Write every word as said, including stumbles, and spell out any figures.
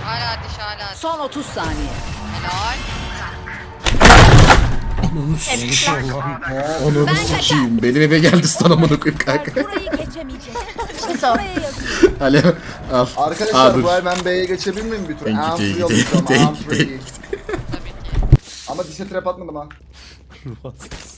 Hala diş hala diş. Son otuz saniye. Helal. Onu sikiyim. Benim eve geldi stun amına koyayım kanka. Burayı geçemeyecek. Alo al. Arkadaşlar Aa, dur. bu el ben B'ye geçebilir miyim bir tur? Thank you, I'm thank free you, olacağım. thank you, I'm thank free. you. Tabii ki. Ama dişe trap atmadım ha.